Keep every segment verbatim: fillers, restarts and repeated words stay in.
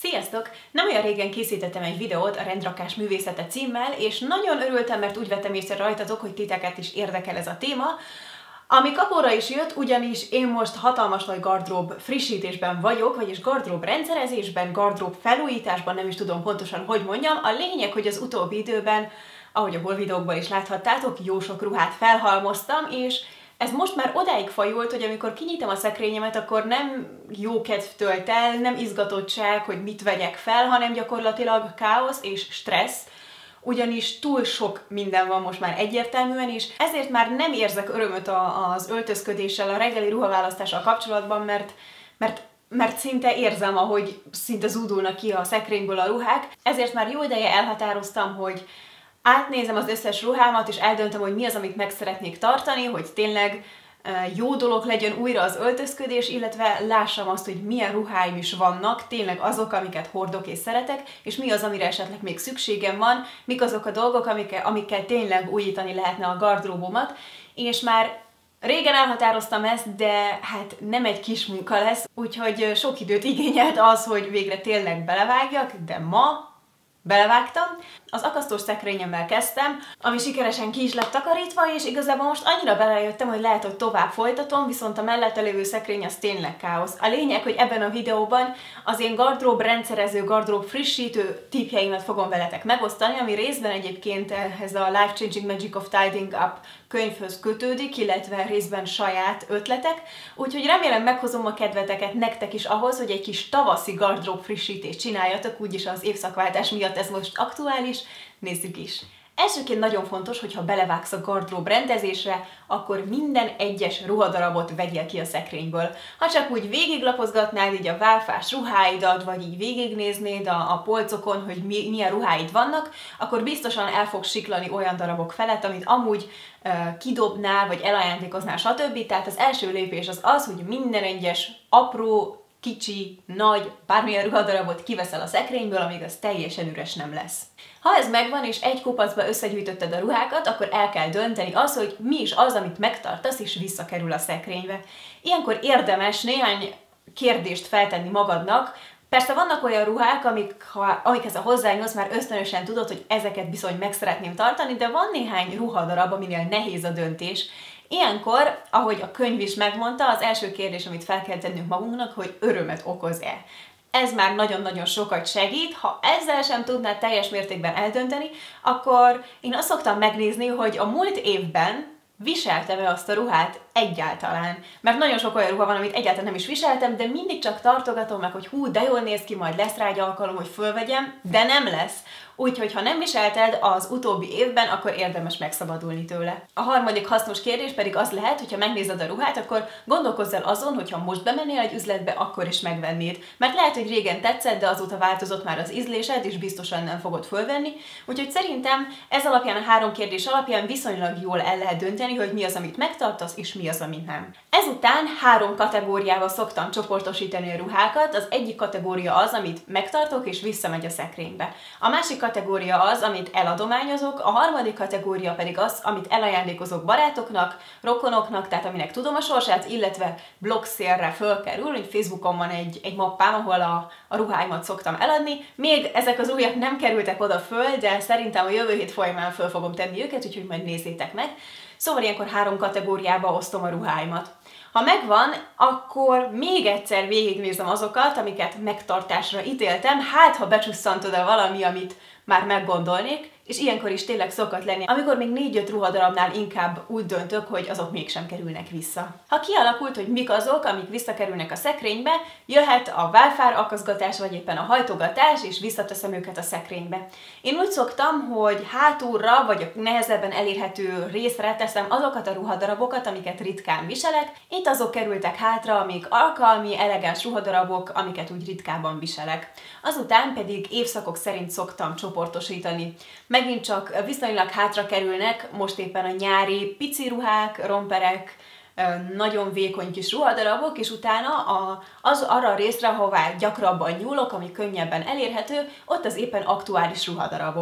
Sziasztok! Nem olyan régen készítettem egy videót a rendrakás művészete címmel, és nagyon örültem, mert úgy vettem észre rajtatok, hogy titeket is érdekel ez a téma, ami kapóra is jött, ugyanis én most hatalmas nagy gardrób frissítésben vagyok, vagyis gardrób rendszerezésben, gardrób felújításban, nem is tudom pontosan, hogy mondjam. A lényeg, hogy az utóbbi időben, ahogy a hol videókban is láthattátok, jó sok ruhát felhalmoztam, és ez most már odáig fajult, hogy amikor kinyitom a szekrényemet, akkor nem jó kedv tölt el, nem izgatottság, hogy mit vegyek fel, hanem gyakorlatilag káosz és stressz, ugyanis túl sok minden van most már egyértelműen is, ezért már nem érzek örömöt az öltözködéssel, a reggeli ruhaválasztással kapcsolatban, mert, mert mert szinte érzem, ahogy szinte zúdulnak ki a szekrényből a ruhák, ezért már jó ideje elhatároztam, hogy átnézem az összes ruhámat, és eldöntöm, hogy mi az, amit meg szeretnék tartani, hogy tényleg jó dolog legyen újra az öltözködés, illetve lássam azt, hogy milyen ruháim is vannak, tényleg azok, amiket hordok és szeretek, és mi az, amire esetleg még szükségem van, mik azok a dolgok, amikkel, amikkel tényleg újítani lehetne a gardróbomat, és már régen elhatároztam ezt, de hát nem egy kis munka lesz, úgyhogy sok időt igényelt az, hogy végre tényleg belevágjak, de ma belevágtam. Az akasztós szekrényemmel kezdtem, ami sikeresen ki is lett takarítva, és igazából most annyira belejöttem, hogy lehet, hogy tovább folytatom, viszont a mellette lévő szekrény az tényleg káosz. A lényeg, hogy ebben a videóban az én gardrób rendszerező, gardrób frissítő tippjeimet fogom veletek megosztani, ami részben egyébként ez a Life Changing Magic of Tidying Up könyvhöz kötődik, illetve részben saját ötletek, úgyhogy remélem meghozom a kedveteket nektek is ahhoz, hogy egy kis tavaszi gardrób frissítést csináljatok, úgyis az évszakváltás miatt ez most aktuális, nézzük is! Elsőként nagyon fontos, hogy ha belevágsz a gardrób rendezésre, akkor minden egyes ruhadarabot vegyél ki a szekrényből. Ha csak úgy végiglapozgatnád így a válfás ruháidat, vagy így végignéznéd a, a polcokon, hogy mi, milyen ruháid vannak, akkor biztosan el fogsz siklani olyan darabok felett, amit amúgy uh, kidobnál, vagy elajándékoznál, stb. Tehát az első lépés az az, hogy minden egyes apró, kicsi, nagy, bármilyen ruhadarabot kiveszel a szekrényből, amíg az teljesen üres nem lesz. Ha ez megvan, és egy kupacba összegyűjtötted a ruhákat, akkor el kell dönteni az, hogy mi is az, amit megtartasz, és visszakerül a szekrénybe. Ilyenkor érdemes néhány kérdést feltenni magadnak. Persze vannak olyan ruhák, amik, ha, amikhez a hozzányúlsz, már ösztönösen tudod, hogy ezeket bizony meg szeretném tartani, de van néhány ruhadarab, aminél nehéz a döntés. Ilyenkor, ahogy a könyv is megmondta, az első kérdés, amit fel kell tennünk magunknak, hogy örömet okoz-e. Ez már nagyon-nagyon sokat segít. Ha ezzel sem tudnád teljes mértékben eldönteni, akkor én azt szoktam megnézni, hogy a múlt évben viseltem-e azt a ruhát egyáltalán. Mert nagyon sok olyan ruha van, amit egyáltalán nem is viseltem, de mindig csak tartogatom meg, hogy hú, de jól néz ki, majd lesz rá egy alkalom, hogy fölvegyem, de nem lesz. Úgyhogy ha nem viselted az utóbbi évben, akkor érdemes megszabadulni tőle. A harmadik hasznos kérdés pedig az lehet, hogyha megnézed a ruhát, akkor gondolkozz el azon, hogyha most bemennél egy üzletbe, akkor is megvennéd. Mert lehet, hogy régen tetszett, de azóta változott már az ízlésed, és biztosan nem fogod fölvenni. Úgyhogy szerintem ez alapján, a három kérdés alapján viszonylag jól el lehet dönteni, hogy mi az, amit megtartasz, és mi az, amit nem. Ezután három kategóriába szoktam csoportosítani a ruhákat. Az egyik kategória az, amit megtartok, és visszamegy a szekrénybe. A másik kategória az, amit eladományozok, a harmadik kategória pedig az, amit elajándékozok barátoknak, rokonoknak, tehát aminek tudom a sorsát, illetve blogszélre fölkerül, hogy Facebookon van egy, egy mappám, ahol a, a ruháimat szoktam eladni. Még ezek az újak nem kerültek oda föl, de szerintem a jövő hét folyamán föl fogom tenni őket, úgyhogy majd nézzétek meg. Szóval ilyenkor három kategóriába osztom a ruháimat. Ha megvan, akkor még egyszer végignézem azokat, amiket megtartásra ítéltem, hát ha becsusszant oda valami, amit már meggondolnék, és ilyenkor is tényleg szokott lenni, amikor még négy-öt ruhadarabnál inkább úgy döntök, hogy azok mégsem kerülnek vissza. Ha kialakult, hogy mik azok, amik visszakerülnek a szekrénybe, jöhet a válfár akaszgatás, vagy éppen a hajtogatás, és visszateszem őket a szekrénybe. Én úgy szoktam, hogy hátulra, vagy a nehezebben elérhető részre teszem azokat a ruhadarabokat, amiket ritkán viselek. Itt azok kerültek hátra, amik alkalmi, elegáns ruhadarabok, amiket úgy ritkában viselek. Azután pedig évszakok szerint szoktam csoportosítani. Megint csak viszonylag hátra kerülnek most éppen a nyári pici ruhák, romperek, nagyon vékony kis ruhadarabok, és utána a, az arra a részre, ahová gyakrabban nyúlok, ami könnyebben elérhető, ott az éppen aktuális ruhadarabok.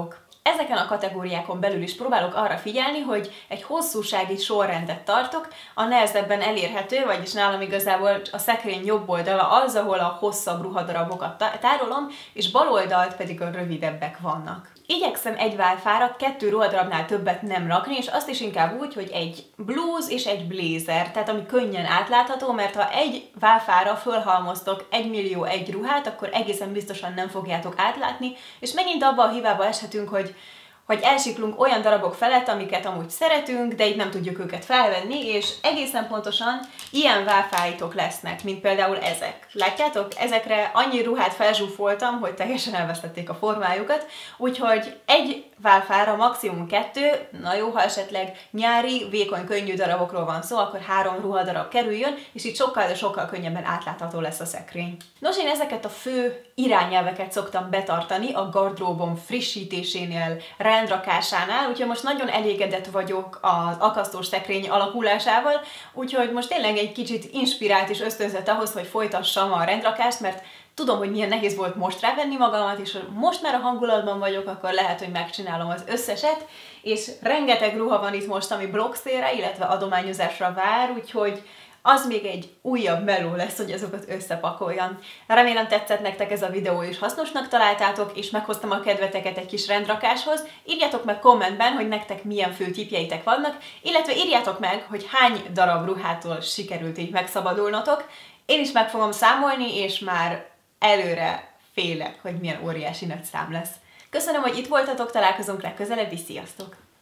ezeken a kategóriákon belül is próbálok arra figyelni, hogy egy hosszúsági sorrendet tartok, a nehezebben elérhető, vagyis nálam igazából a szekrény jobb oldala az, ahol a hosszabb ruhadarabokat tárolom, és bal oldalt pedig a rövidebbek vannak. Igyekszem egy válfára kettő ruhadarabnál többet nem rakni, és azt is inkább úgy, hogy egy blúz és egy blézer, tehát ami könnyen átlátható, mert ha egy válfára fölhalmoztok egy millió egy ruhát, akkor egészen biztosan nem fogjátok átlátni, és megint abba a hibába eshetünk, hogy hogy elsiklunk olyan darabok felett, amiket amúgy szeretünk, de így nem tudjuk őket felvenni, és egészen pontosan ilyen válfáitok lesznek, mint például ezek. Látjátok? Ezekre annyi ruhát felzsúfoltam, hogy teljesen elvesztették a formájukat, úgyhogy egy válfára maximum kettő, na jó, ha esetleg nyári, vékony, könnyű darabokról van szó, akkor három ruhadarab kerüljön, és így sokkal, de sokkal könnyebben átlátható lesz a szekrény. Nos, én ezeket a fő irányelveket szoktam betartani a gardróbom frissítésénél, rendrakásánál, úgyhogy most nagyon elégedett vagyok az akasztós szekrény alakulásával, úgyhogy most tényleg egy kicsit inspirált és ösztönzött ahhoz, hogy folytassam a rendrakást, mert tudom, hogy milyen nehéz volt most rávenni magamat, és most már a hangulatban vagyok, akkor lehet, hogy megcsinálom az összeset, és rengeteg ruha van itt most, ami blogszélre, illetve adományozásra vár, úgyhogy az még egy újabb meló lesz, hogy azokat összepakoljam. Remélem tetszett nektek ez a videó, és hasznosnak találtátok, és meghoztam a kedveteket egy kis rendrakáshoz. Írjátok meg kommentben, hogy nektek milyen fő tippjeitek vannak, illetve írjátok meg, hogy hány darab ruhától sikerült így megszabadulnotok. Én is meg fogom számolni, és már előre félek, hogy milyen óriási nagy szám lesz. Köszönöm, hogy itt voltatok, találkozunk legközelebb, és sziasztok!